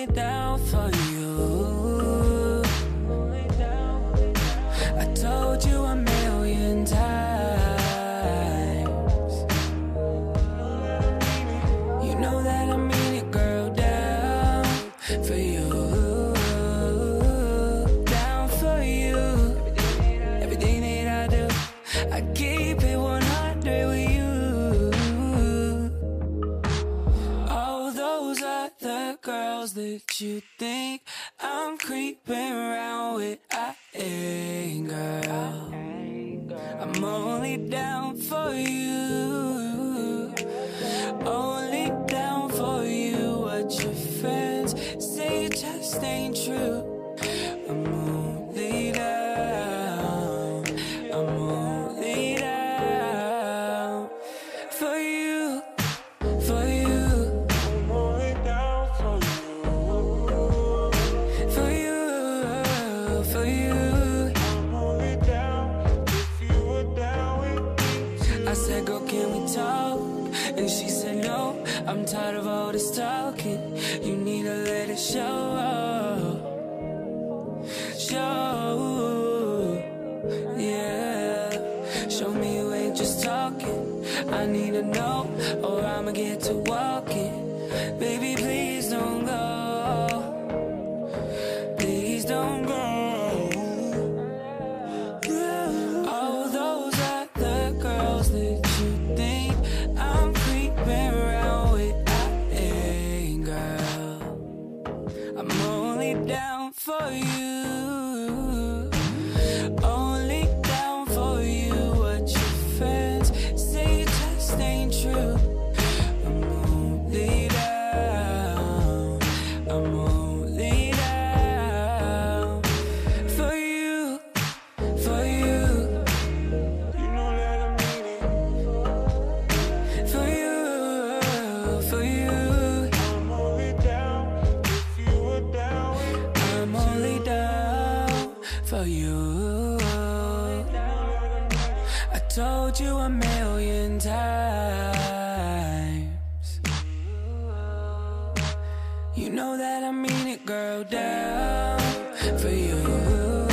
only down for you. I told you a million times. You know that I mean it, girl, down for you. Down for you. Everything that I do, I keep it 100 with you. All those other girls that you think I'm creeping around with, I ain't, girl. I'm only down for you. Only down for you. What your friends say just ain't true. I'm only down. I'm only down for you. For you. I'm only down for you. For you. For you. I'm only down if you were down with me. I said, girl, can we talk? And she said, no, I'm tired of all this talking. You need to let it show. Show. Yeah. Show me you ain't just talking. I need to know, or I'ma get to walking. Baby, please don't go. Please don't go. All those other girls that you think I'm creeping around with, I ain't, girl. I'm only down for you. Only down for you. What your friends say just ain't true. I'm only down. I'm only down for you. For you. You know that I mean it. For you. For you. I'm only down if you were down with me. I'm only down for you. I told you a million times. You know that I mean it, girl, down for you.